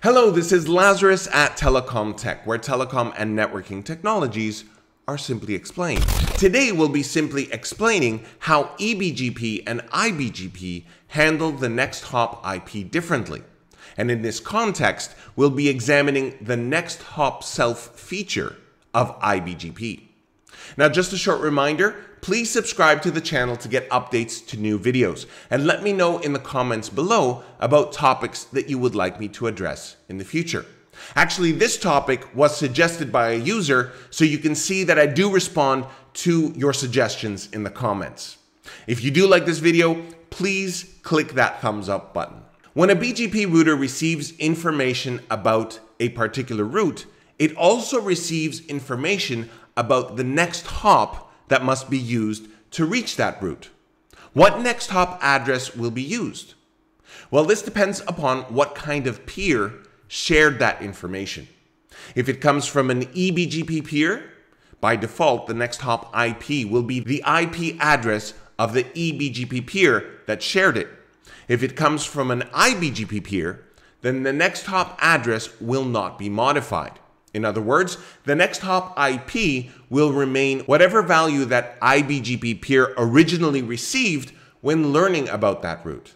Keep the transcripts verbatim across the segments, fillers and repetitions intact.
Hello, this is Lazarus at Telecom Tech, where telecom and networking technologies are simply explained. Today we'll be simply explaining how e B G P and i B G P handle the next hop I P differently. And in this context, we'll be examining the next hop self feature of i B G P. Now, just a short reminder, please subscribe to the channel to get updates to new videos, and let me know in the comments below about topics that you would like me to address in the future. Actually, this topic was suggested by a user, so you can see that I do respond to your suggestions in the comments. If you do like this video, please click that thumbs up button. When a B G P router receives information about a particular route, it also receives information about the next hop that must be used to reach that route. What next hop address will be used? Well, this depends upon what kind of peer shared that information. If it comes from an e B G P peer, by default, the next hop I P will be the I P address of the e B G P peer that shared it. If it comes from an i B G P peer, then the next hop address will not be modified. In other words, the next hop I P will remain whatever value that i B G P peer originally received when learning about that route.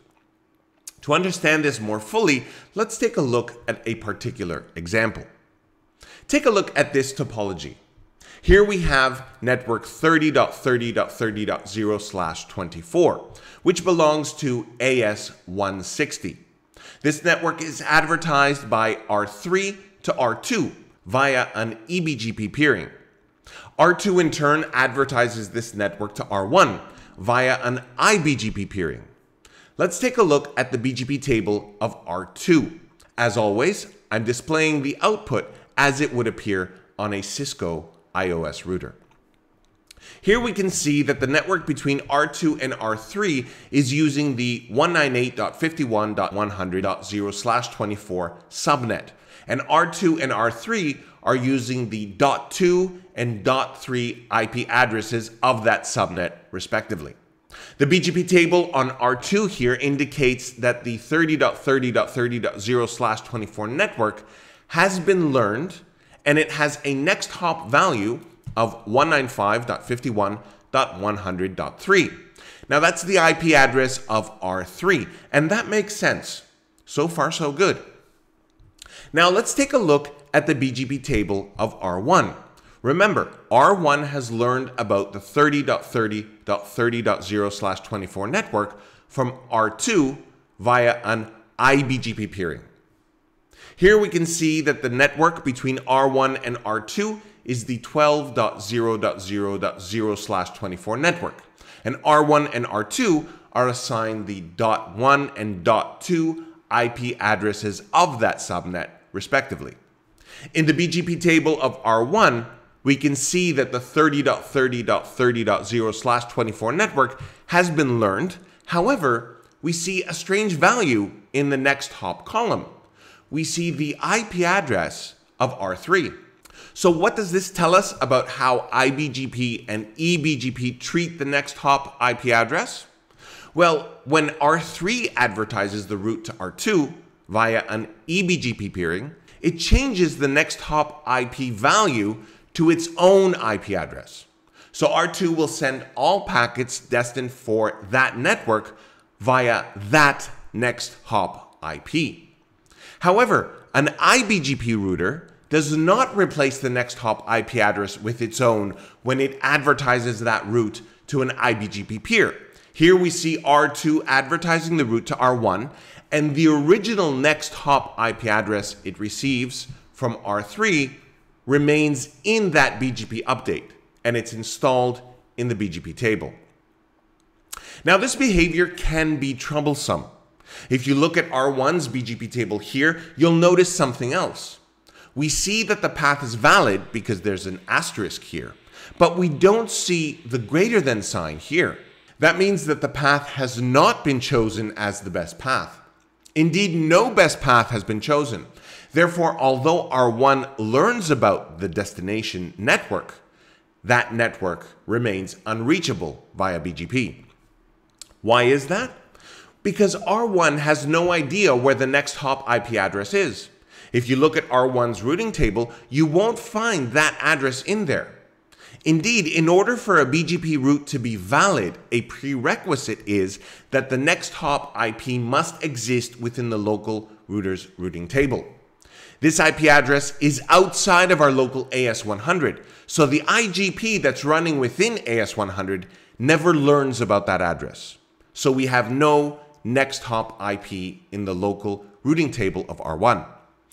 To understand this more fully, let's take a look at a particular example. Take a look at this topology. Here we have network thirty dot thirty dot thirty dot zero slash twenty-four, which belongs to A S one sixty. This network is advertised by R three to R two via an e B G P peering. R two in turn advertises this network to R one via an i B G P peering. Let's take a look at the B G P table of R two. As always, I'm displaying the output as it would appear on a Cisco iOS router. Here we can see that the network between R two and R three is using the one ninety-eight dot fifty-one dot one hundred dot zero slash twenty-four subnet, and R two and R three are using the dot two and dot three I P addresses of that subnet respectively. The B G P table on R two here indicates that the thirty dot thirty dot thirty dot zero slash twenty-four network has been learned, and it has a next hop value of one ninety-five dot fifty-one dot one hundred dot three. Now that's the I P address of R three, and that makes sense. So far, so good. Now let's take a look at the B G P table of R one. Remember, R one has learned about the thirty dot thirty dot thirty dot zero slash twenty-four network from R two via an i B G P peering. Here we can see that the network between R one and R two is the twelve dot zero dot zero dot zero slash twenty-four network, and R one and R two are assigned the dot one and dot two I P addresses of that subnet respectively. In the B G P table of R one, we can see that the thirty dot thirty dot thirty dot zero slash twenty-four network has been learned. However, we see a strange value in the next hop column. We see the I P address of R three. So what does this tell us about how i B G P and e B G P treat the next hop I P address? Well, when R three advertises the route to R two via an e B G P peering, it changes the next hop I P value to its own I P address. So R two will send all packets destined for that network via that next hop I P. However, an i B G P router does not replace the next hop I P address with its own when it advertises that route to an i B G P peer. Here we see R two advertising the route to R one, and the original next hop I P address it receives from R three remains in that B G P update, and it's installed in the B G P table. Now, this behavior can be troublesome. If you look at R one's B G P table here, you'll notice something else. We see that the path is valid because there's an asterisk here, but we don't see the greater than sign here. That means that the path has not been chosen as the best path. Indeed, no best path has been chosen. Therefore, although R one learns about the destination network, that network remains unreachable via B G P. Why is that? Because R one has no idea where the next hop I P address is. If you look at R one's routing table, you won't find that address in there. Indeed, in order for a B G P route to be valid, a prerequisite is that the next hop I P must exist within the local router's routing table. This I P address is outside of our local A S one hundred, so the I G P that's running within A S one hundred never learns about that address. So we have no next hop I P in the local routing table of R one.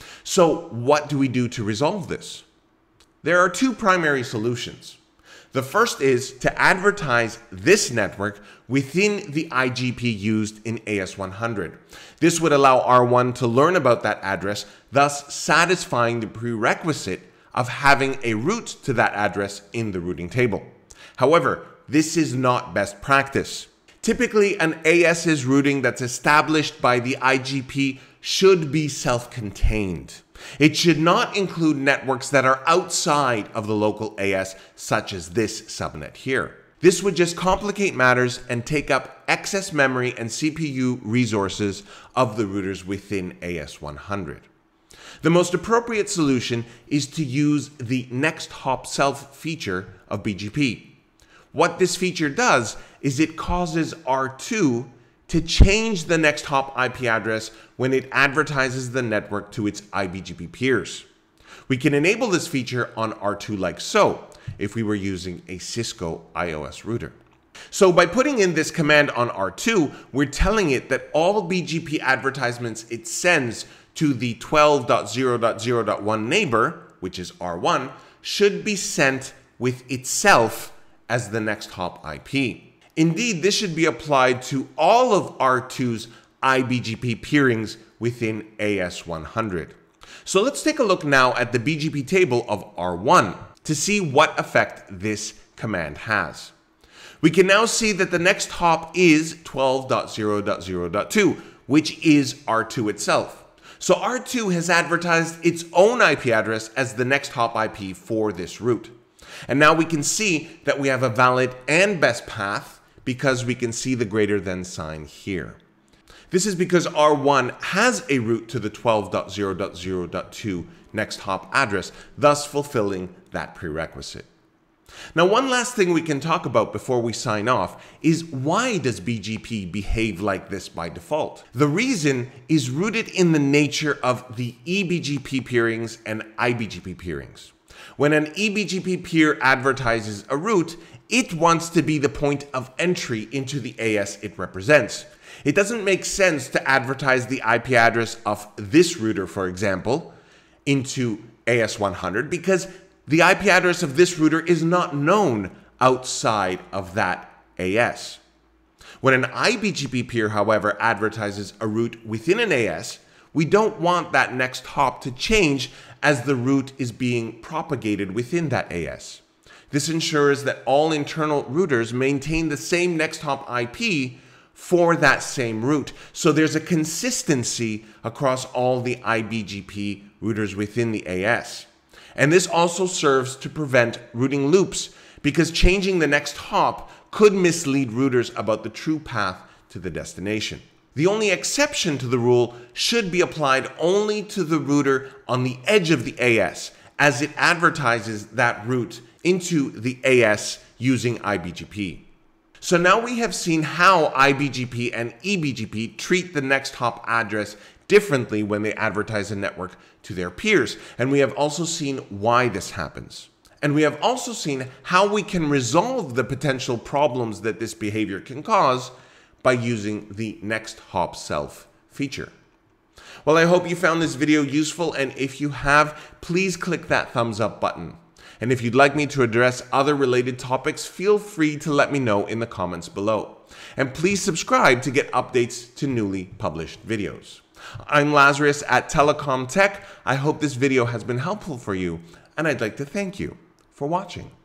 So what do we do to resolve this? There are two primary solutions. The first is to advertise this network within the I G P used in A S one hundred. This would allow R one to learn about that address, thus satisfying the prerequisite of having a route to that address in the routing table. However, this is not best practice. Typically, an AS's routing that's established by the I G P should be self-contained. It should not include networks that are outside of the local A S, such as this subnet here. This would just complicate matters and take up excess memory and C P U resources of the routers within A S one hundred. The most appropriate solution is to use the next hop self feature of B G P. What this feature does is it causes R two to change the next hop I P address when it advertises the network to its I B G P peers. We can enable this feature on R two like so, if we were using a Cisco iOS router. So by putting in this command on R two, we're telling it that all B G P advertisements it sends to the twelve dot zero dot zero dot one neighbor, which is R one, should be sent with itself as the next hop I P. Indeed, this should be applied to all of R two's I B G P peerings within A S one hundred. So let's take a look now at the B G P table of R one to see what effect this command has. We can now see that the next hop is twelve dot zero dot zero dot two, which is R two itself. So R two has advertised its own I P address as the next hop I P for this route. And now we can see that we have a valid and best path because we can see the greater than sign here. This is because R one has a route to the twelve dot zero dot zero dot two next hop address, thus fulfilling that prerequisite. Now, one last thing we can talk about before we sign off is why does B G P behave like this by default? The reason is rooted in the nature of the e B G P peerings and I B G P peerings. When an e B G P peer advertises a route, it wants to be the point of entry into the A S it represents. It doesn't make sense to advertise the I P address of this router, for example, into A S one hundred because the I P address of this router is not known outside of that A S. When an I B G P peer, however, advertises a route within an A S, we don't want that next hop to change as the route is being propagated within that A S. This ensures that all internal routers maintain the same next hop I P for that same route. So there's a consistency across all the I B G P routers within the A S. And this also serves to prevent routing loops because changing the next hop could mislead routers about the true path to the destination. The only exception to the rule should be applied only to the router on the edge of the A S, as it advertises that route into the A S using I B G P. So now we have seen how I B G P and e B G P treat the next hop address differently when they advertise a network to their peers, and we have also seen why this happens. And we have also seen how we can resolve the potential problems that this behavior can cause by using the next hop self feature. Well, I hope you found this video useful, and if you have, please click that thumbs up button. And if you'd like me to address other related topics, feel free to let me know in the comments below. And please subscribe to get updates to newly published videos. I'm Lazarus at Telecom Tech. I hope this video has been helpful for you, and I'd like to thank you for watching.